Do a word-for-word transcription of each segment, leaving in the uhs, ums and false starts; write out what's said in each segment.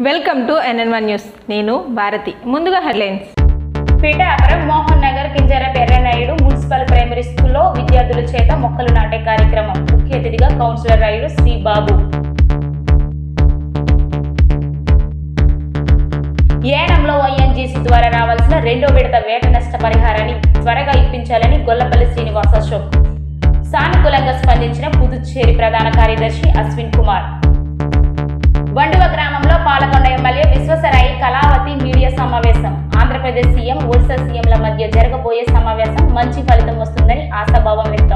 Welcome to NN one news. నేను భారతి. ముందుగా headlines. Pithapuram Mohan Nagar Kinjara Yerrannaidu municipal primary స్కూల్లో విద్యార్థుల చేత మొక్కలు నాటే కార్యక్రమం. ముఖ్య అతిథిగా కౌన్సిలర్ రాయుడు శ్రీ బాబు. ఏనంలో ఓఎన్జీసీ ద్వారా రావాల్సిన రెండో విడత వేట నష్ట పరిహారాన్ని త్వరగా ఇప్పించాలని గొల్లపల్లి శ్రీనివాస అశోక్. సానుకూలంగా స్పందించిన పుదుచ్చేరి ప్రధాన కార్యదర్శి అశ్విన్ కుమార్. వండువ గ్రామంలో పాలకొండ ఎమ్మెల్యే విశ్వసరాయి కళావతి మీడియా సమావేశం. ఆంధ్రప్రదేశ్ సీఎం ఒడిశా సీఎంల మధ్య జరగబోయే సమావేశం మంచి ఫలితం వస్తుందని ఆశాభావం వ్యక్తం.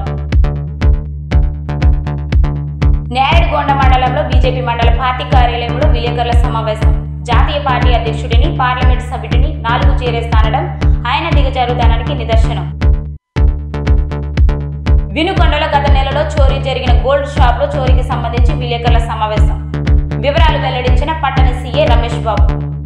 నేరేడుగొండ మండలంలో బీజేపీ మండల పార్టీ కార్యాలయంలో విలేకరుల సమావేశం. జాతీయ పార్టీ అధ్యక్షుడిని పార్లమెంటు సభ్యుడిని నాలుగు చేరేస్తానడం ఆయన దిగజారుదనానికి నిదర్శనం. వినుకొండలో గత నెలలో చోరీ జరిగిన గోల్డ్ షాప్ లో చోరీకి సంబంధించి విలేకరుల సమావేశం. వివరాలు వెల్లడించిన పట్టణ సీఏ రమేష్ బాబు.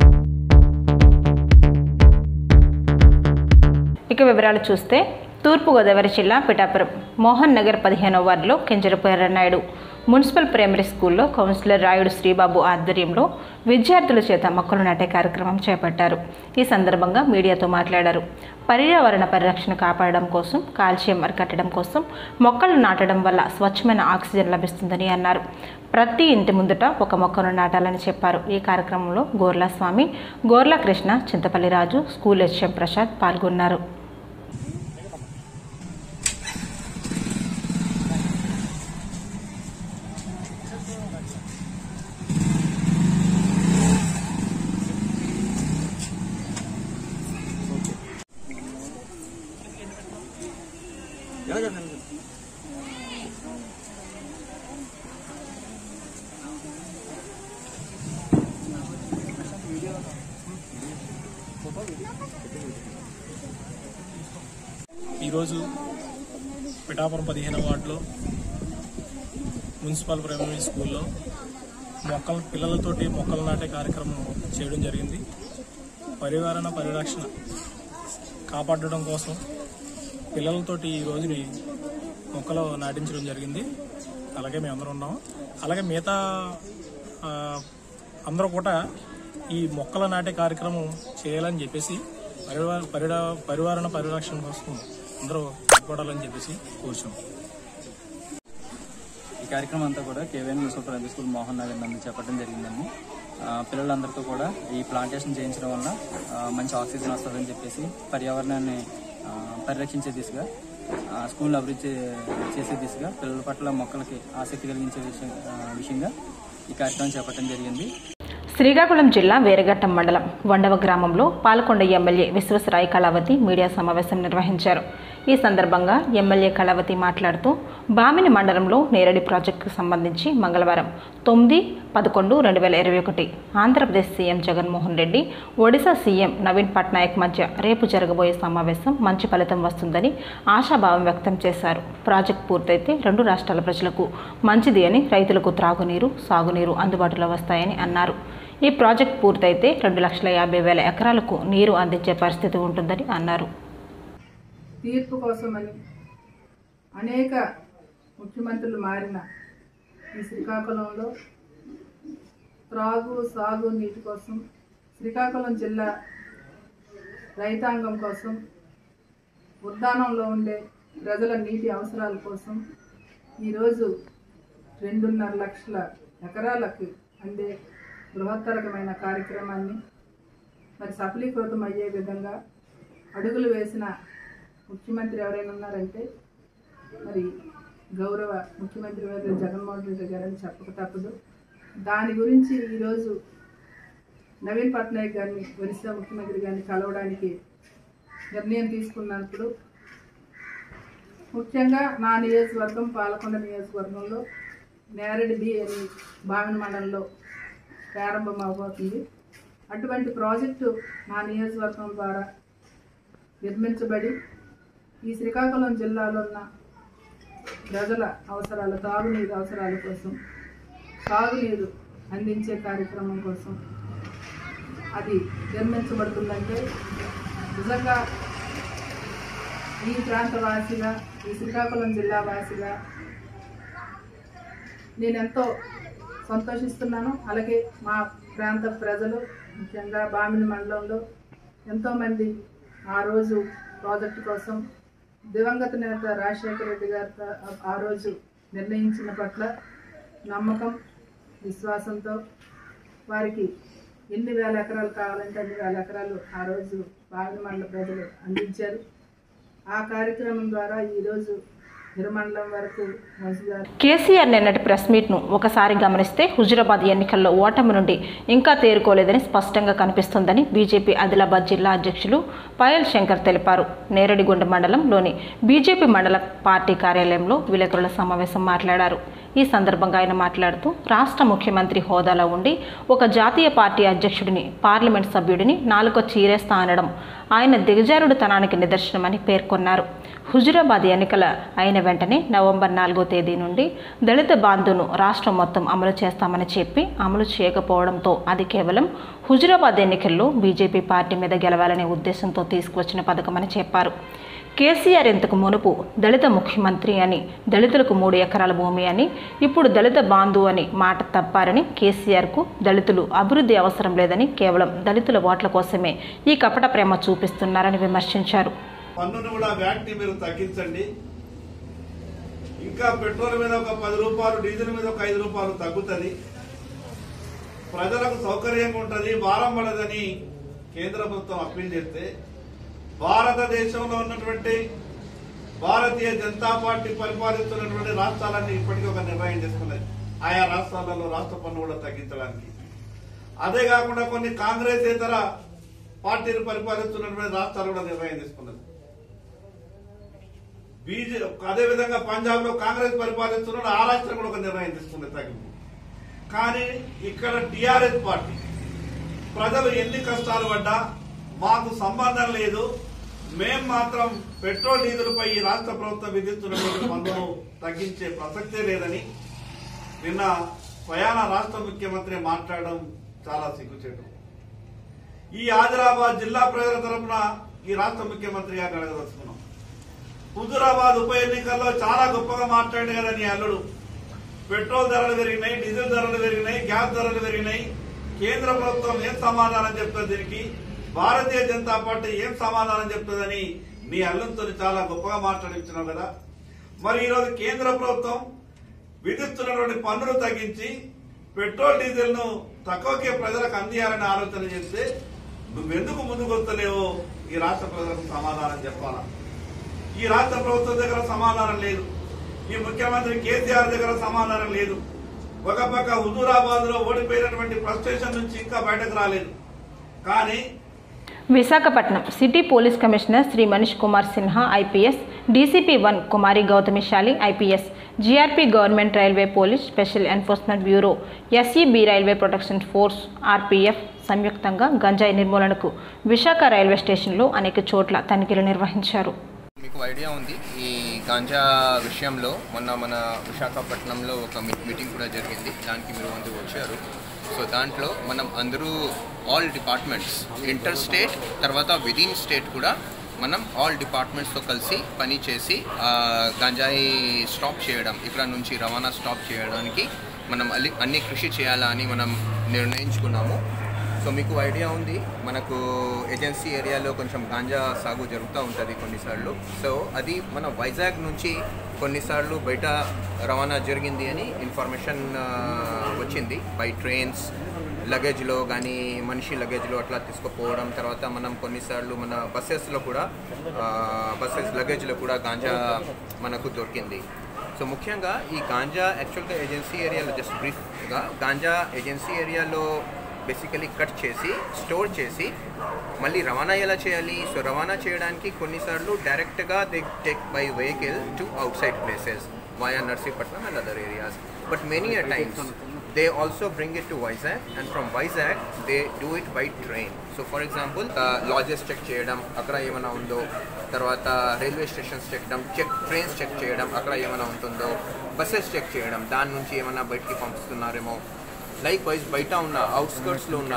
ఇక వివరాలు చూస్తే తూర్పుగోదావరి జిల్లా పిఠాపురం మోహన్ నగర్ పదిహేనవ వార్డులో కింజరపు ఎర్రనాయుడు మున్సిపల్ ప్రైమరీ స్కూల్లో కౌన్సిలర్ రాయుడు శ్రీబాబు ఆధ్వర్యంలో విద్యార్థుల చేత మొక్కలు నాటే కార్యక్రమం చేపట్టారు. ఈ సందర్భంగా మీడియాతో మాట్లాడారు. పర్యావరణ పరిరక్షణ కాపాడడం కోసం, కాల్షియం అరికట్టడం కోసం మొక్కలు నాటడం వల్ల స్వచ్ఛమైన ఆక్సిజన్ లభిస్తుందని అన్నారు. ప్రతి ఇంటి ముందుట ఒక మొక్కను నాటాలని చెప్పారు. ఈ కార్యక్రమంలో గోర్లా స్వామి, గోర్లా కృష్ణ, చింతపల్లి రాజు, స్కూల్ హెచ్ఎం ప్రసాద్ పాల్గొన్నారు. ఈరోజు పిఠాపురం పదిహేనవ వార్డులో మున్సిపల్ ప్రైమరీ స్కూల్లో మొక్కల పిల్లలతోటి మొక్కలు నాటే కార్యక్రమం చేయడం జరిగింది. పర్యావరణ పరిరక్షణ కాపాడడం కోసం పిల్లలతోటి ఈ రోజుని మొక్కలు నాటించడం జరిగింది. అలాగే మేము అందరూ ఉన్నాము. అలాగే మిగతా అందరూ కూడా ఈ మొక్కలు నాటే కార్యక్రమం చేయాలని చెప్పేసి పరివార పరిడా పరివారణ పరిరక్షణ కోసం అందరూ పడాలని చెప్పేసి కోరుచున్నాం. ఈ కార్యక్రమం అంతా కూడా KVN municipal primary school Mohan Nagar నందు చెప్పడం జరిగిందండి. పిల్లలందరితో కూడా ఈ ప్లాంటేషన్ చేయించడం వల్ల మంచి ఆక్సిజన్ వస్తుందని చెప్పేసి పర్యావరణాన్ని పరిరక్షించే దిశగా, స్కూల్ అభివృద్ధి చేసే దిశగా పిల్లల పట్ల మొక్కలకి ఆసక్తి కలిగించే విషయంగా ఈ కార్యక్రమం చేపట్టడం జరిగింది. శ్రీకాకుళం జిల్లా వేరఘట్టం మండలం వండవ గ్రామంలో పాలకొండ ఎమ్మెల్యే విశ్వసరాయి కళావతి మీడియా సమావేశం నిర్వహించారు. ఈ సందర్భంగా ఎమ్మెల్యే కళావతి మాట్లాడుతూ బామిని మండలంలో నేరడి ప్రాజెక్టుకు సంబంధించి మంగళవారం తొమ్మిది పదకొండు రెండు వేల ఇరవై ఒకటి ఆంధ్రప్రదేశ్ సీఎం జగన్మోహన్ రెడ్డి, ఒడిశా సీఎం నవీన్ పట్నాయక్ మధ్య రేపు జరగబోయే సమావేశం మంచి ఫలితం వస్తుందని ఆశాభావం వ్యక్తం చేశారు. ప్రాజెక్టు పూర్తయితే రెండు రాష్ట్రాల ప్రజలకు మంచిది అని, రైతులకు త్రాగునీరు, సాగునీరు అందుబాటులో వస్తాయని అన్నారు. ఈ ప్రాజెక్టు పూర్తయితే రెండు లక్షల యాభై వేల ఎకరాలకు నీరు అందించే పరిస్థితి ఉంటుందని అన్నారు. తీర్పు కోసమని అనేక ముఖ్యమంత్రులు మారిన ఈ శ్రీకాకుళంలో త్రాగు సాగు నీటి కోసం, శ్రీకాకుళం జిల్లా రైతాంగం కోసం, ఉద్యానంలో ఉండే ప్రజల నీటి అవసరాల కోసం ఈరోజు రెండున్నర లక్షల ఎకరాలకు అందే బృహత్తరకమైన కార్యక్రమాన్ని మరి సఫలీకృతం అయ్యే విధంగా అడుగులు వేసిన ముఖ్యమంత్రి ఎవరైనా ఉన్నారంటే మరి గౌరవ ముఖ్యమంత్రి గారు జగన్మోహన్ రెడ్డి గారని చెప్పక తప్పదు. దాని గురించి ఈరోజు నవీన్ పట్నాయక్ గారిని, ఒరిస్సా ముఖ్యమంత్రి గారిని కలవడానికి నిర్ణయం తీసుకున్నప్పుడు ముఖ్యంగా నా నియోజకవర్గం పాలకొండ నియోజకవర్గంలో నేరడి బి అని బావిన మండలంలో ప్రారంభం అవబోతుంది. అటువంటి ప్రాజెక్టు నా నియోజకవర్గం ద్వారా నిర్మించబడి ఈ శ్రీకాకుళం జిల్లాలో ఉన్న ప్రజల అవసరాల, తాగునీరు అవసరాల కోసం, సాగునీరు అందించే కార్యక్రమం కోసం అది నిర్మించబడుతుందంటే నిజంగా ఈ ప్రాంత వాసిగా, ఈ శ్రీకాకుళం జిల్లా వాసిగా నేనెంతో సంతోషిస్తున్నాను. అలాగే మా ప్రాంత ప్రజలు ముఖ్యంగా బామిని మండలంలో ఎంతోమంది ఆ రోజు ప్రాజెక్టు కోసం దివంగత నేత రాజశేఖర రెడ్డి గారితో ఆ రోజు నిర్ణయించిన పట్ల నమ్మకం విశ్వాసంతో వారికి ఎన్ని వేల ఎకరాలు కావాలంటే అన్ని వేల ఎకరాలు ఆ రోజు బామిని మండల ప్రజలు అందించారు. ఆ కార్యక్రమం ద్వారా ఈరోజు నిర్మండలం వరకు కేసీఆర్ నిన్నటి ప్రెస్ మీట్ను ఒకసారి గమనిస్తే హుజురాబాద్ ఎన్నికల్లో ఓటమి నుండి ఇంకా తేరుకోలేదని స్పష్టంగా కనిపిస్తోందని బీజేపీ ఆదిలాబాద్ జిల్లా అధ్యక్షులు పాయల్ శంకర్ తెలిపారు. నేరడిగొండ మండలంలోని బీజేపీ మండల పార్టీ కార్యాలయంలో విలేకరుల సమావేశం మాట్లాడారు. ఈ సందర్భంగా ఆయన మాట్లాడుతూ రాష్ట్ర ముఖ్యమంత్రి హోదాలో ఉండి ఒక జాతీయ పార్టీ అధ్యక్షుడిని పార్లమెంట్ సభ్యుడిని నాలుకో చీరేస్తా అనడం ఆయన దిగజారుడుతనానికి నిదర్శనమని పేర్కొన్నారు. హుజురాబాద్ ఎన్నికల అయిన వెంటనే నవంబర్ నాలుగో తేదీ నుండి దళిత బంధును రాష్ట్రం మొత్తం అమలు చేస్తామని చెప్పి అమలు చేయకపోవడంతో అది కేవలం హుజురాబాద్ ఎన్నికల్లో బీజేపీ పార్టీ మీద గెలవాలనే ఉద్దేశంతో తీసుకువచ్చిన పథకమని చెప్పారు. కేసీఆర్ ఇంతకు మునుపు దళిత ముఖ్యమంత్రి అని, దళితులకు మూడు ఎకరాల భూమి అని, ఇప్పుడు దళిత బాంధు అని మాట తప్పారని, కేసీఆర్కు దళితులు అభివృద్ధి అవసరం లేదని కేవలం దళితుల ఓట్ల కోసమే ఈ కపట ప్రేమ చూపిస్తున్నారని విమర్శించారు. పన్నును కూడా వ్యాట్ని మీరు తగ్గించండి. ఇంకా పెట్రోల్ మీద ఒక పది రూపాయలు, డీజిల్ మీద ఒక ఐదు రూపాయలు తగ్గుతుంది, ప్రజలకు సౌకర్యంగా ఉంటుంది, భారం పడదని కేంద్ర ప్రభుత్వం అప్పీల్ చేస్తే భారతదేశంలో ఉన్నటువంటి భారతీయ జనతా పార్టీ పరిపాలిస్తున్నటువంటి రాష్ట్రాలన్నీ ఇప్పటికీ ఒక నిర్ణయం చేసుకున్నాయి ఆయా రాష్ట్రాలలో రాష్ట్ర పన్ను కూడా తగ్గించడానికి. అదే కాకుండా కొన్ని కాంగ్రెస్ ఇతర పార్టీలు పరిపాలిస్తున్నటువంటి రాష్ట్రాలు కూడా నిర్ణయం తీసుకున్నది. బీజేపీ అదేవిధంగా పంజాబ్ లో కాంగ్రెస్ పరిపాలిస్తున్న ఆ రాష్ట్రం కూడా ఒక నిర్ణయం తీసుకున్నది తగ్గింపు. కానీ ఇక్కడ టీఆర్ఎస్ పార్టీ ప్రజలు ఎన్ని కష్టాలు పడ్డా మాకు సంబంధం లేదు, మేం మాత్రం పెట్రోల్ డీజిల్ పై ఈ రాష్ట్ర ప్రభుత్వం విధిస్తున్నటువంటి పన్నును తగ్గించే ప్రసక్తే లేదని నిన్న స్వయాన రాష్ట్ర ముఖ్యమంత్రి మాట్లాడడం చాలా సిగ్గుచేటు. ఈ ఆదిలాబాద్ జిల్లా ప్రజల తరఫున ఈ రాష్ట్ర ముఖ్యమంత్రి గారిని అడగదలుచుకున్నాం. హుజురాబాద్ ఉప ఎన్నికల్లో చాలా గొప్పగా మాట్లాడింది కదా నీ అల్లుడు. పెట్రోల్ ధరలు పెరిగినాయి, డీజిల్ ధరలు పెరిగినాయి, గ్యాస్ ధరలు పెరిగినాయి, కేంద్ర ప్రభుత్వం ఏం సమాధానం చెప్తుంది, దీనికి భారతీయ జనతా పార్టీ ఏం సమాధానం చెప్తుందని నీ అల్లుతో చాలా గొప్పగా మాట్లాడించినావు కదా. మరి ఈరోజు కేంద్ర ప్రభుత్వం విధిస్తున్నటువంటి పన్నులు తగ్గించి పెట్రోల్ డీజిల్ ను తక్కువకే ప్రజలకు అందియాలని ఆలోచన చేస్తే నువ్వెందుకు ముందుకు వస్తలేవో ఈ రాష్ట్ర ప్రజలకు సమాధానం చెప్పాలా. ఈ రాష్ట్ర ప్రభుత్వం దగ్గర సమాధానం లేదు, ఈ ముఖ్యమంత్రి కేసీఆర్ దగ్గర సమాధానం లేదు. ఒక పక్క హుజూరాబాద్ లో ఓడిపోయినటువంటి ఫ్రస్ట్రేషన్ నుంచి ఇంకా బయటకు రాలేదు. కానీ Visakhapatnam city police commissioner Shri Manish Kumar Sinha IPS, DCP one Kumari Gautamishali IPS, GRP government railway police special enforcement bureau, SEB railway protection force, RPF సంయుక్తంగా గంజాయి నిర్మూలనకు విశాఖ రైల్వే స్టేషన్లో అనేక చోట్ల తనిఖీలు నిర్వహించారు. మీకు ఐడియా ఉంది, ఈ గాంజా విషయంలో మొన్న మన విశాఖపట్నంలో ఒక మీటింగ్ కూడా జరిగింది, దానికి మీరు అందరూ వచ్చారు. సో దాంట్లో మనం అందరూ ఆల్ డిపార్ట్మెంట్స్ ఇంటర్ స్టేట్ తర్వాత విదిన్ స్టేట్ కూడా మనం ఆల్ డిపార్ట్మెంట్స్తో కలిసి పని చేసి గంజాయి స్టాప్ చేయడం, ఇక్కడ నుంచి రవాణా స్టాప్ చేయడానికి మనం అన్ని అన్ని కృషి చేయాలని మనం నిర్ణయించుకున్నాము. సో మీకు ఐడియా ఉంది, మనకు ఏజెన్సీ ఏరియాలో కొంచెం గాంజా సాగు జరుగుతూ ఉంటుంది కొన్నిసార్లు. సో అది మన వైజాగ్ నుంచి కొన్నిసార్లు బయట రవాణా జరిగింది అని ఇన్ఫర్మేషన్ వచ్చింది. బై ట్రైన్స్ లగేజ్లో కానీ మనిషి లగేజ్లో అట్లా తీసుకుపోవడం. తర్వాత మనం కొన్నిసార్లు మన బస్సెస్లో కూడా బస్సెస్ లగేజ్లో కూడా గాంజా మనకు దొరికింది. సో ముఖ్యంగా ఈ గాంజా యాక్చువల్గా ఏజెన్సీ ఏరియాలో జస్ట్ బ్రీఫ్గా గాంజా ఏజెన్సీ ఏరియాలో బేసికలీ కట్ చేసి స్టోర్ చేసి మళ్ళీ రవాణా ఎలా చేయాలి. సో రవాణా చేయడానికి కొన్నిసార్లు డైరెక్ట్గా they take by vehicle to outside places via Narsipatnam and other areas. But many a times they also bring it to Vizag, and from Vizag they do it by train. So for example, uh, lodges check చేయడం, అక్కడ ఏమైనా ఉందో, తర్వాత railway stations చెక్డం, check trains check చేయడం, అక్కడ ఏమైనా ఉంటుందో, బస్సెస్ చెక్ చేయడం, దాని నుంచి ఏమైనా బయటికి పంపిస్తున్నారేమో. లైక్ వైజ్ బయట ఉన్న అవుట్స్కర్ట్స్లో ఉన్న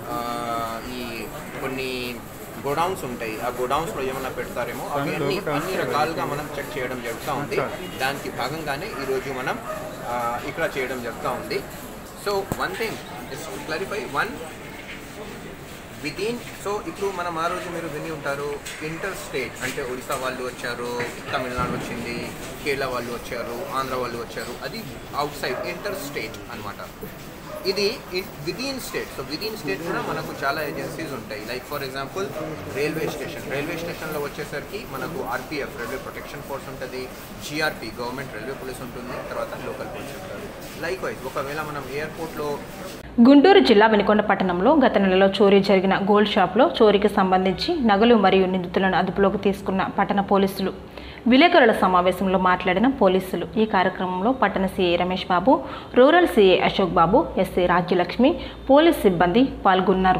ఈ కొన్ని గోడౌన్స్ ఉంటాయి, ఆ గోడౌన్స్లో ఏమైనా పెడతారేమో, అవి అన్ని అన్ని రకాలుగా మనం చెక్ చేయడం జరుగుతూ ఉంది. దానికి భాగంగానే ఈరోజు మనం ఇక్కడ చేయడం జరుగుతూ ఉంది. So one thing just to clarify one within so ఇప్పుడు మనం ఆ రోజు మీరు విని ఉంటారు ఇంటర్ స్టేట్ అంటే ఒడిశా వాళ్ళు వచ్చారు, తమిళనాడు వచ్చింది, కేరళ వాళ్ళు వచ్చారు, ఆంధ్ర వాళ్ళు వచ్చారు, అది అవుట్ సైడ్ ఇంటర్ స్టేట్ అనమాట. ఇది within state. So within state కూడా మనకు చాలా ఏజెన్సీస్ ఉంటాయి. Like for example railway station railway స్టేషన్లో వచ్చేసరికి మనకు ఆర్పిఎఫ్ రైల్వే ప్రొటెక్షన్ ఫోర్స్ ఉంటుంది, జిఆర్పి గవర్నమెంట్ రైల్వే పోలీస్ ఉంటుంది, తర్వాత లోకల్ పోలీస్ ఉంటారు. లైక్ వైజ్ ఒకవేళ మనం ఎయిర్పోర్ట్లో గుంటూరు జిల్లా వినుకొండ పట్టణంలో గత నెలలో చోరీ జరిగిన గోల్డ్ షాప్లో చోరీకి సంబంధించి నగలు మరియు నిందితులను అదుపులోకి తీసుకున్న పట్టణ పోలీసులు. విలేకరుల సమావేశంలో మాట్లాడిన పోలీసులు ఈ కార్యక్రమంలో పట్టణ CI Ramesh Babu, rural CI Ashok Babu, SI Rajyalakshmi, police సిబ్బంది పాల్గొన్నారు.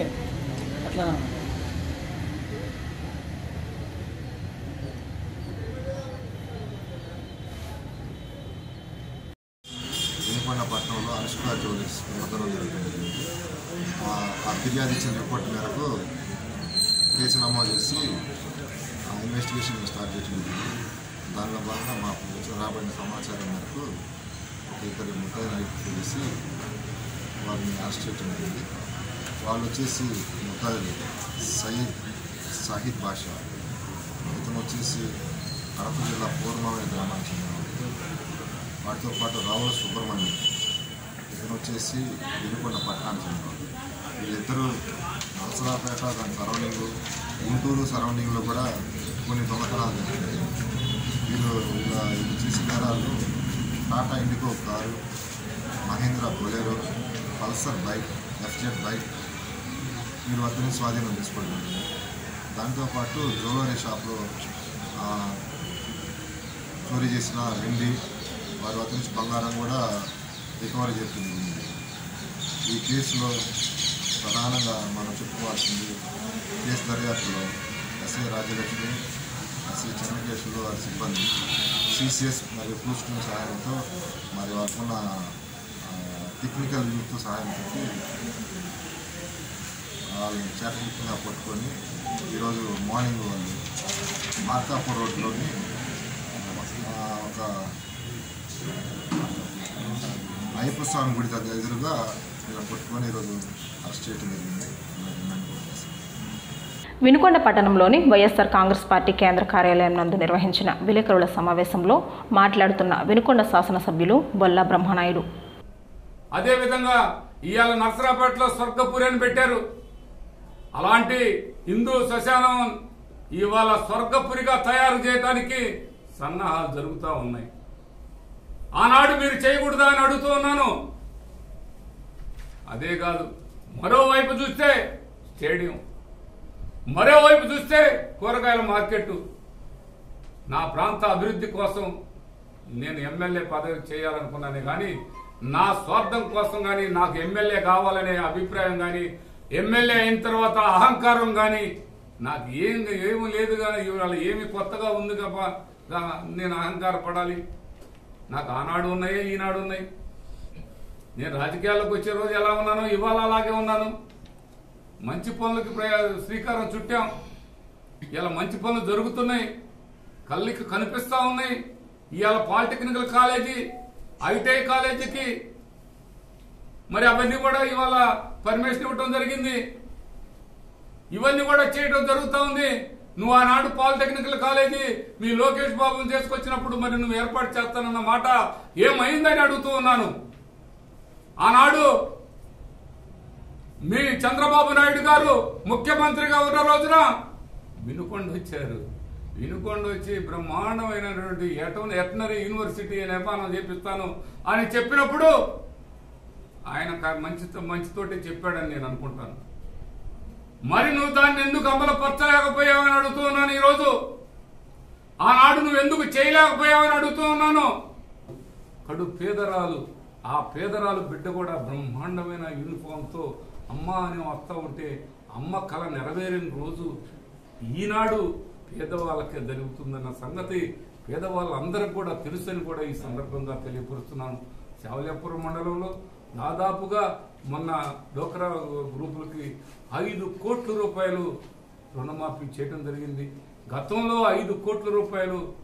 పట్టణంలో అనుష్క జ్యువెలర్స్ మొదలు జరిగింది. ఆ ఫిర్యాదు ఇచ్చిన రిపోర్ట్ మేరకు కేసు నమోదు చేసి ఇన్వెస్టిగేషన్ స్టార్ట్ చేయడం జరిగింది. దానిలో భాగంగా మాకు రాబడిన సమాచారం మేరకు ఒక ఇద్దరు ముద్దాయిలను ఐడెంటిఫై చేసి వారిని అరెస్ట్ చేయడం జరిగింది. వాళ్ళు వచ్చేసి ముద్దాయిలు సయీద్ సాహిద్ బాషా, ఇతను వచ్చేసి కడప జిల్లా పూర్వమైన గ్రామానికి చెందిన వాటితో పాటు రావుల సుబ్రహ్మణ్యం, ఇతను వచ్చేసి వినుకొండ పట్టణానికి చెందిన వీళ్ళిద్దరూ నరసరాపేట దాని సరౌండింగ్ గుంటూరు సరౌండింగ్లో కూడా కొన్ని దొంగతనాలు జరిగాయి. వీళ్ళు ఇలా ఇది చేసిన నేరాలు Tata Indigo car, Mahindra Bolero, Pulsar bike, FZ bike వీళ్ళ వద్ద నుంచి స్వాధీనం తీసుకోవడం. దాంతోపాటు జ్యువెలరీ షాప్లో చోరీ చేసిన వెండి, వారి వద్ద నుంచి బంగారం కూడా రికవరీ చేస్తుంది. ఈ కేసులో ప్రధానంగా మనం చెప్పుకోవాల్సింది కేసు దర్యాప్తులో ఎస్ఐ రాజ్యలక్ష్మి, ఎస్ఐ చెన్నకేశ్వరులు వారి సిబ్బంది సిసిఎస్ మరియు క్లూస్ టీమ్ సహాయంతో మరి వారికున్న టెక్నికల్ యూత్ సహాయంతో వాళ్ళని చేతముఖ్యంగా పట్టుకొని ఈరోజు మార్నింగ్ వాళ్ళు మార్కాపూర్ రోడ్లోని ఒక అయ్యప్ప స్వామి గుడి దగ్గర ఎదురుగా ఇలా పట్టుకొని ఈరోజు అరెస్ట్ చేయడం జరిగింది. వినుకొండ పట్టణంలోని వైఎస్ఆర్ కాంగ్రెస్ పార్టీ కేంద్ర కార్యాలయం నందు నిర్వహించిన విలేకరుల సమావేశంలో మాట్లాడుతున్న వినుకొండ శాసనసభ్యులు బొల్లా బ్రహ్మనాయుడు. అదేవిధంగా ఇవాళ నర్సరాపేటలో స్వర్గపురి అని పెట్టారు. అలాంటి హిందూ శ్మశానం ఇవాళ స్వర్గపురిగా తయారు చేయడానికి సన్నాహాలు జరుగుతూ ఉన్నాయి. ఆనాడు మీరు చేయకూడదా అని అడుగుతూ ఉన్నాను. అదే కాదు, మరోవైపు చూస్తే స్టేడియం, మరోవైపు చూస్తే కూరగాయల మార్కెట్. నా ప్రాంత అభివృద్ధి కోసం నేను ఎమ్మెల్యే పదవి చేయాలనుకున్నానే కానీ నా స్వార్థం కోసం కానీ నాకు ఎమ్మెల్యే కావాలనే అభిప్రాయం కానీ ఎమ్మెల్యే అయిన తర్వాత అహంకారం కానీ నాకు ఏం ఏమి లేదు. కానీ ఇవాళ ఏమి కొత్తగా ఉంది కదా నేను అహంకారపడాలి? నాకు ఆనాడు ఉన్నాయే ఈనాడు ఉన్నాయి. నేను రాజకీయాల్లోకి వచ్చే రోజు ఎలా ఉన్నానో ఇవాళ అలాగే ఉన్నాను. మంచి పనులకి శ్రీకారం చుట్టాం. ఇలా మంచి పనులు జరుగుతున్నాయి, కళ్ళకి కనిపిస్తా ఉన్నాయి. ఇవాళ పాలిటెక్నికల్ కాలేజీ, ఐటీఐ కాలేజీకి మరి అవన్నీ కూడా ఇవాళ పర్మిషన్ ఇవ్వడం జరిగింది. ఇవన్నీ కూడా చేయడం జరుగుతూ ఉంది. నువ్వు ఆనాడు పాలిటెక్నికల్ కాలేజీ మీ లోకేష్ బాబుని తీసుకొచ్చినప్పుడు మరి నువ్వు ఏర్పాటు చేస్తానన్న మాట ఏమైందని అడుగుతూ ఉన్నాను. ఆనాడు మీ చంద్రబాబు నాయుడు గారు ముఖ్యమంత్రిగా ఉన్న రోజున వినుకొండ వచ్చారు. వినుకొండ వచ్చి బ్రహ్మాండమైనటువంటి ఎటనరీ యూనివర్సిటీ నిర్మాణం చేపిస్తాను అని చెప్పినప్పుడు ఆయన మంచి మంచితోటి చెప్పాడని నేను అనుకుంటాను. మరి నువ్వు దాన్ని ఎందుకు అమలుపరచలేకపోయావని అడుగుతూ ఉన్నాను. ఈరోజు ఆనాడు నువ్వు ఎందుకు చేయలేకపోయావని అడుగుతూ ఉన్నాను. కడు పేదరాలు, ఆ పేదరాలు బిడ్డ కూడా బ్రహ్మాండమైన యూనిఫామ్తో అమ్మ అని వస్తూ ఉంటే అమ్మ కళ నెరవేరిన రోజు ఈనాడు పేదవాళ్ళకే జరుగుతుందన్న సంగతి పేదవాళ్ళందరికీ కూడా తెలుసని కూడా ఈ సందర్భంగా తెలియపరుస్తున్నాను. శావల్యాపురం మండలంలో దాదాపుగా మొన్న డోక్రా గ్రూపులకి ఐదు కోట్ల రూపాయలు రుణమాఫీ చేయడం జరిగింది. గతంలో ఐదు కోట్ల రూపాయలు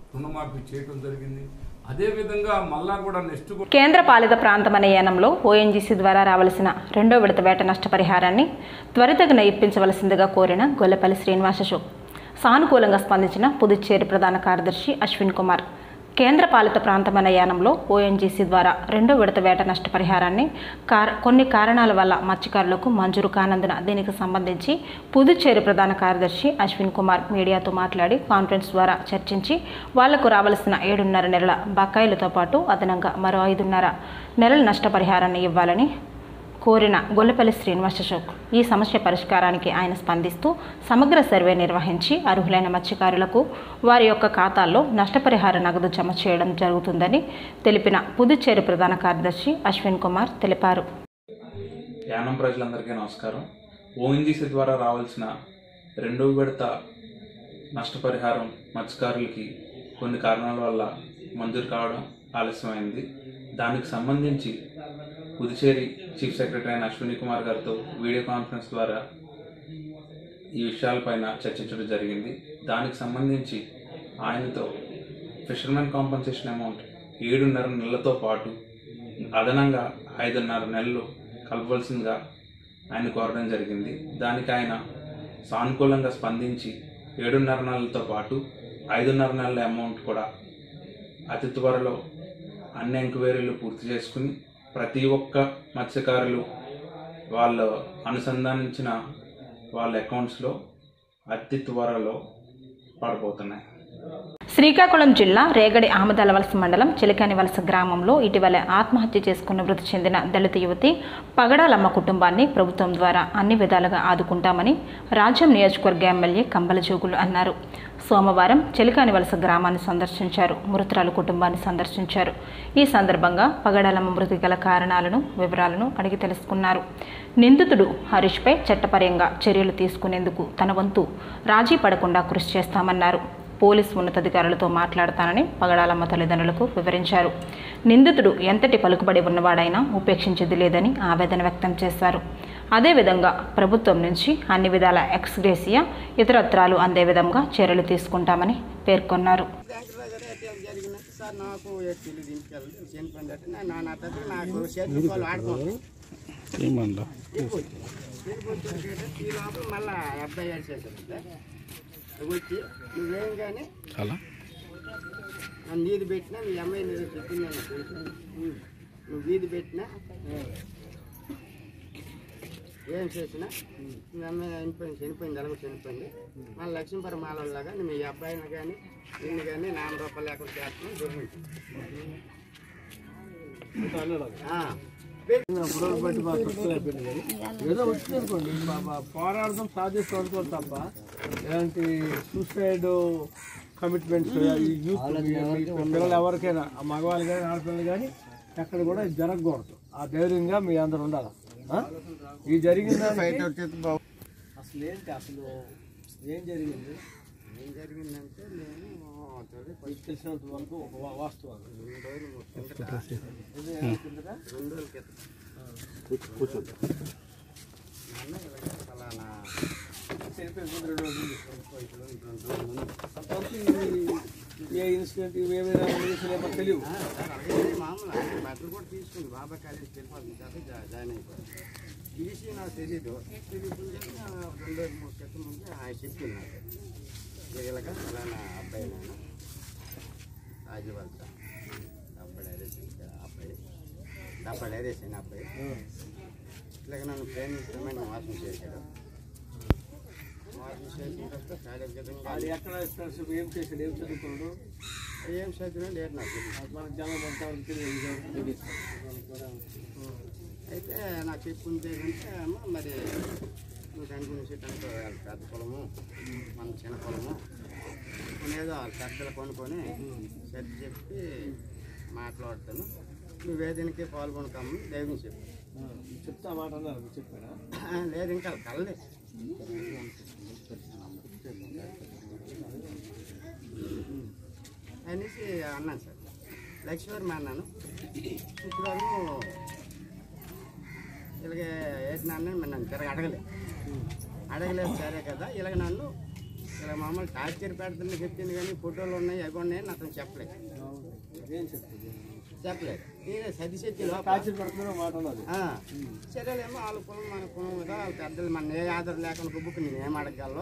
రుణమాఫీ చేయడం జరిగింది. అదేవిధంగా మళ్ళా కూడా నెక్స్ట్ కేంద్ర పాలిత ప్రాంతమనే యానంలో ఓఎన్జీసీ ద్వారా రావాల్సిన రెండో విడత వేట నష్టపరిహారాన్ని త్వరితగతిన ఇప్పించవలసిందిగా కోరిన గొల్లపల్లి శ్రీనివాస్ అశోక్ సానుకూలంగా స్పందించిన పుదుచ్చేరి ప్రధాన కార్యదర్శి అశ్విన్ కుమార్ కేంద్ర పాలిత ప్రాంతమైన యానంలో ఓఎన్జీసీ ద్వారా రెండో విడత వేట నష్టపరిహారాన్ని కార్ కొన్ని కారణాల వల్ల మత్స్యకారులకు మంజూరు కానందున దీనికి సంబంధించి పుదుచ్చేరి ప్రధాన కార్యదర్శి అశ్విన్ కుమార్ మీడియాతో మాట్లాడి కాన్ఫరెన్స్ ద్వారా చర్చించి వాళ్లకు రావాల్సిన ఏడున్నర నెలల బకాయిలతో పాటు అదనంగా మరో ఐదున్నర నెలల నష్టపరిహారాన్ని ఇవ్వాలని కోరిన గొల్లపల్లి శ్రీనివాస్ అశోక్ ఈ సమస్య పరిష్కారానికి ఆయన స్పందిస్తూ సమగ్ర సర్వే నిర్వహించి అర్హులైన మత్స్యకారులకు వారి యొక్క ఖాతాల్లో నష్టపరిహార నగదు జమ చేయడం జరుగుతుందని తెలిపిన పుదుచ్చేరి ప్రధాన కార్యదర్శి అశ్విన్ కుమార్ తెలిపారు. యానం ప్రజలందరికీ నమస్కారం. ఓఎన్జీసీ ద్వారా రావాల్సిన రెండవ విడత నష్టపరిహారం మత్స్యకారులకి కొన్ని కారణాల వల్ల మంజూరు కావడం ఆలస్యమైంది. దానికి సంబంధించి పుదుచ్చేరి చీఫ్ సెక్రటరీ అయిన అశ్విని కుమార్ గారితో వీడియో కాన్ఫరెన్స్ ద్వారా ఈ విషయాలపైన చర్చించడం జరిగింది. దానికి సంబంధించి ఆయనతో ఫిషర్మెన్ కాంపన్సేషన్ అమౌంట్ ఏడున్నర నెలలతో పాటు అదనంగా ఐదున్నర నెలలు కలపవలసిందిగా ఆయన కోరడం జరిగింది. దానికి ఆయన సానుకూలంగా స్పందించి ఏడున్నర నెలలతో పాటు ఐదున్నర నెలల అమౌంట్ కూడా అతి త్వరలో అన్ని ఎంక్వైరీలు పూర్తి చేసుకుని ప్రతి ఒక్క మత్స్యకారులు వాళ్ళు అనుసంధానించిన వాళ్ళ అకౌంట్స్లో అతి త్వరలో పడబోతున్నాయి. శ్రీకాకుళం జిల్లా రేగడి ఆమదాలవలస మండలం చిలకానివలస గ్రామంలో ఇటీవల ఆత్మహత్య చేసుకున్న మృతి చెందిన దళిత యువతి పగడాలమ్మ కుటుంబాన్ని ప్రభుత్వం ద్వారా అన్ని విధాలుగా ఆదుకుంటామని రాజ్యం నియోజకవర్గ ఎమ్మెల్యే కంబల జోగులు అన్నారు. సోమవారం చిలకానివలస గ్రామాన్ని సందర్శించారు. మృతురాలు కుటుంబాన్ని సందర్శించారు. ఈ సందర్భంగా పగడాలమ్మ మృతి గల కారణాలను వివరాలను అడిగి తెలుసుకున్నారు. నిందితుడు హరీష్పై చట్టపరంగా చర్యలు తీసుకునేందుకు తన వంతు రాజీ పడకుండా కృషి చేస్తామన్నారు. పోలీసు ఉన్నతాధికారులతో మాట్లాడతానని పగడాలమ్మ తల్లిదండ్రులకు వివరించారు. నిందితుడు ఎంతటి పలుకుబడి ఉన్నవాడైనా ఉపేక్షించేది లేదని ఆవేదన వ్యక్తం చేశారు. అదేవిధంగా ప్రభుత్వం నుంచి అన్ని విధాల ఎక్స్గ్రేసియా ఇతరత్రాలు అందే విధంగా చర్యలు తీసుకుంటామని పేర్కొన్నారు. వచ్చి నువ్వేం కానీ నన్ను నీది పెట్టినా మీ అమ్మాయి నీది చెప్పింది నువ్వు వీధి పెట్టినా ఏం చేసినా మీ అమ్మాయి చనిపోయింది చనిపోయింది అలాగే చనిపోయింది మళ్ళీ లక్ష్మీపురం మాలలాగా మీ అబ్బాయిని కానీ నిన్ను కానీ నాలుగు రూపాయలు లేకుండా చేస్తున్నాం జరుగుతుంది. ఏదో వచ్చింది అనుకోండి పోరాడదాం సాధిస్తాం అనుకోండి తప్ప ఇలాంటి సూసైడ్ కమిట్మెంట్స్ పిల్లలు ఎవరికైనా మగవాళ్ళు కానీ ఆడపిల్లలు కానీ ఎక్కడ కూడా జరగకూడదు. ఆ ధైర్యంగా మీ అందరు ఉండాలి. ఈ జరిగింది అసలు ఏంటి అసలు ఏం జరిగింది ఏం జరిగిందంటే నేను తెలిసినంత వరకు ఒక వాస్తవం రెండు రోజులు రెండు రోజుల క్రితం కూర్చోండి ఫలానా ఏ ఇన్సిడెంట్ ఏమైనా తెలియదు. మామూలు బట్టలు కూడా తీసుకుంది బాబాయ్ కాలేజీకి వెళ్ళిపోతుంది చేత జాయిన్ అయిపోయింది. ఈ విషయం నాకు తెలీదు. తెలియకుండా రెండు రోజులు మూడు క్రితం ముందు ఆయన చెప్పింది నాకు ఇలాగ ఫలానా అబ్బాయి నేను రాజవలస డబ్బా డైరేషన్ అబ్బాయి డబ్బా డైరేషన్ అబ్బాయి ఇలాగ నన్ను ప్రేమించడమని మోసం చేశాడు. మోసం చేసిన తర్వాత శారీరకంగా ఎక్కడ ఏం చేశాడు ఏం చదువుకున్నాడు ఏం చదివినా లేదు నాకు మన జనం అంతా అయితే నాకు చెప్పుంది ఏంటంటే అమ్మ మరి నువ్వు కనుక్కునే చెట్టు పెద్ద పొలము మన చిన్న పొలము ఏదో పెద్దలు కొనుక్కొని సరి చెప్పి మాట్లాడతాను నువ్వు వేదికకి పాల్గొనకమ్మని దైవం చెప్పు చెప్తా మాట అన్నారు చెప్పాడా లేదు ఇంకా కలలే అనేసి అన్నాను సార్ లక్ష్మీవారం అన్నాను శుక్రవారం ఇలాగే ఏంటి నాన్న నన్ను తిరగ అడగలేదు అడగలేదు సరే కదా ఇలాగ నన్ను ఇలా మామూలు టార్చర్ పెడుతుందని చెప్పింది కానీ ఫోటోలు ఉన్నాయి అవి ఉన్నాయి అతను చెప్పలేదు చెప్పలేదు నేనే సది చెప్తి సరేలేమో వాళ్ళ కులం మన కులం కదా వాళ్ళ పెద్దలు మన ఏ ఆధారం లేకుండా గుబ్బుకు నేను ఏం అడగలను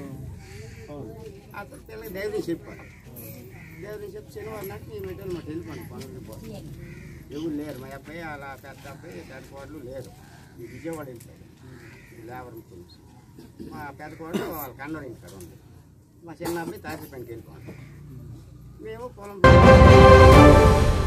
అతను పిల్లలకి ధైర్యం చెప్పాను ధైర్యం చెప్పి శనివారం నాటి నీ మీటర్లు మాకు వెళ్ళిపోండి పనులు పోయి ఎవరు లేరు మా అబ్బాయి అలా పెద్ద అబ్బాయి పెద్ద కోడలు లేరు ఈ విజయవాడ వెళ్తాడు లేబర్ తెలిసి మా పెద్ద కోడలు వాళ్ళ కన్నడ ఇంటికాడ ఉంది మా చిన్న అబ్బాయి తాటి పనికి వెళ్ళిపోండి మేము పొలం